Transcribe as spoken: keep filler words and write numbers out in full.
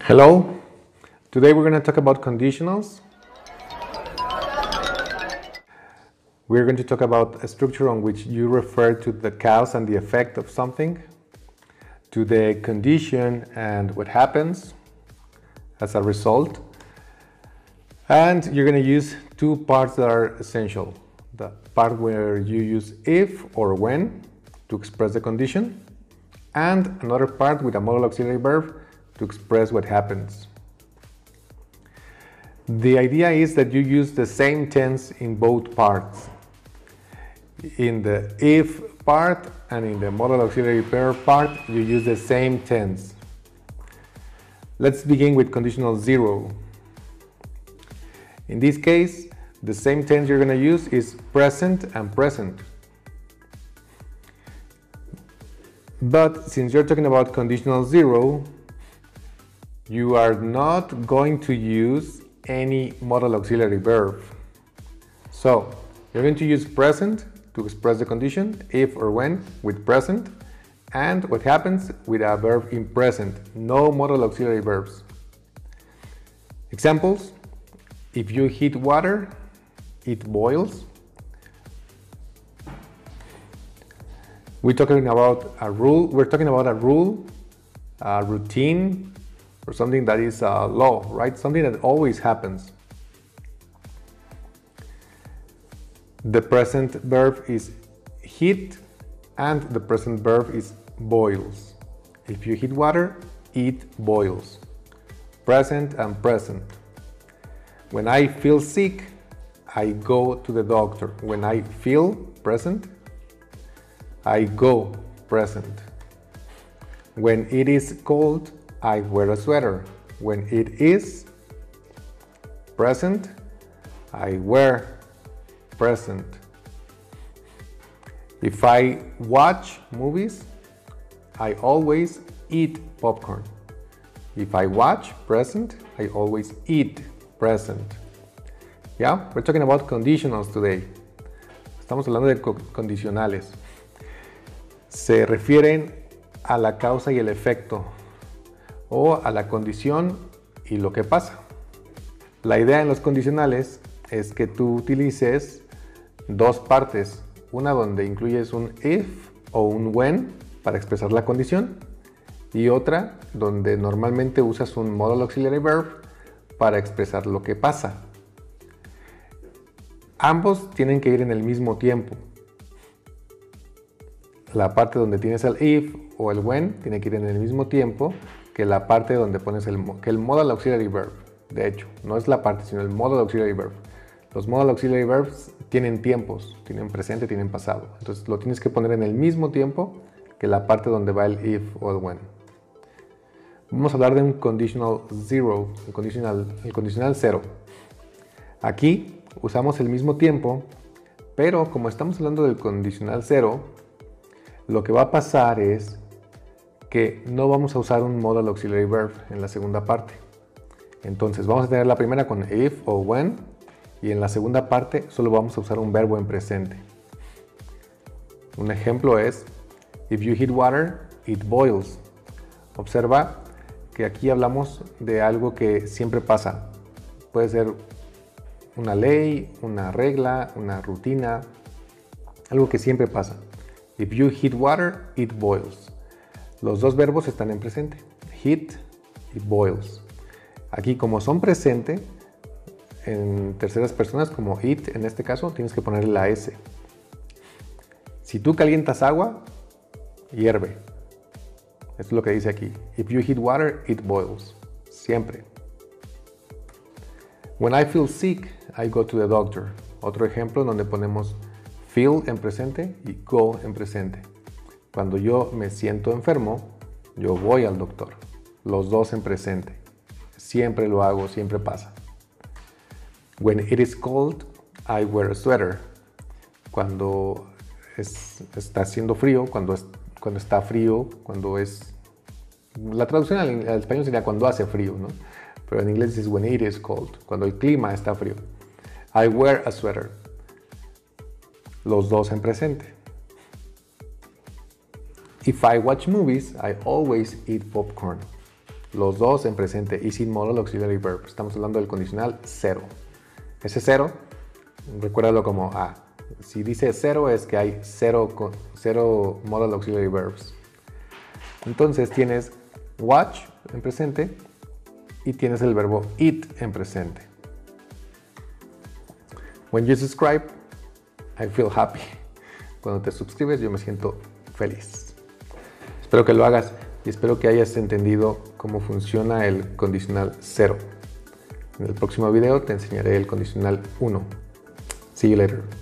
Hello, today we're going to talk about conditionals. We're going to talk about a structure on which you refer to the cause and the effect of something, to the condition and what happens as a result. And you're going to use two parts that are essential. The part where you use if or when to express the condition, and another part with a modal auxiliary verb to express what happens. The idea is that you use the same tense in both parts. In the if part and in the modal auxiliary verb part, you use the same tense. Let's begin with conditional zero. In this case, the same tense you're going to use is present and present. But since you're talking about conditional zero, you are not going to use any modal auxiliary verb. So you're going to use present to express the condition, if or when, with present, and what happens with a verb in present, no modal auxiliary verbs. Examples: if you heat water, it boils. We're talking about a rule, we're talking about a rule, a routine, or something that is a law, right? Something that always happens. The present verb is heat and the present verb is boils. If you heat water, it boils. Present and present. When I feel sick, I go to the doctor. When I feel present, I go present. When it is cold, I wear a sweater. When it is present, I wear present. If I watch movies, I always eat popcorn. If I watch present, I always eat present. Yeah, we're talking about conditionals today. Estamos hablando de condicionales. Se refieren a la causa y el efecto, o a la condición y lo que pasa. La idea en los condicionales es que tú utilices dos partes, una donde incluyes un if o un when para expresar la condición, y otra donde normalmente usas un modal auxiliary verb para expresar lo que pasa. Ambos tienen que ir en el mismo tiempo. La parte donde tienes el if o el when tiene que ir en el mismo tiempo que la parte donde pones el, que el modal auxiliary verb. De hecho, no es la parte, sino el modal auxiliary verb. Los modal auxiliary verbs tienen tiempos, tienen presente, tienen pasado. Entonces lo tienes que poner en el mismo tiempo que la parte donde va el if o el when. Vamos a hablar de un conditional zero, el condicional, el condicional cero. Aquí usamos el mismo tiempo, pero como estamos hablando del condicional cero, lo que va a pasar es que no vamos a usar un modal auxiliary verb en la segunda parte. Entonces vamos a tener la primera con if o when, y en la segunda parte solo vamos a usar un verbo en presente. Un ejemplo es if you heat water, it boils. Observa que aquí hablamos de algo que siempre pasa. Puede ser una ley, una regla, una rutina, algo que siempre pasa. If you heat water, it boils. Los dos verbos están en presente, heat y boils. Aquí, como son presente, en terceras personas, como it en este caso, tienes que ponerle la S. Si tú calientas agua, hierve. Esto es lo que dice aquí. If you heat water, it boils. Siempre. When I feel sick, I go to the doctor. Otro ejemplo donde ponemos feel en presente y go en presente. Cuando yo me siento enfermo, yo voy al doctor. Los dos en presente. Siempre lo hago, siempre pasa. When it is cold, I wear a sweater. Cuando es, está haciendo frío, cuando, es, cuando está frío, cuando es... La traducción al, al español sería cuando hace frío, ¿no? Pero en inglés es when it is cold, cuando el clima está frío. I wear a sweater. Los dos en presente. If I watch movies, I always eat popcorn. los dos en presente y sin modal auxiliary verb. Estamos hablando del condicional cero. Ese cero, recuérdalo como A. Si dice cero es que hay cero, cero modal auxiliary verbs. Entonces tienes watch en presente y tienes el verbo eat en presente. When you subscribe, I feel happy. Cuando te suscribes, yo me siento feliz. Espero que lo hagas y espero que hayas entendido cómo funciona el condicional cero. En el próximo video te enseñaré el condicional uno. See you later.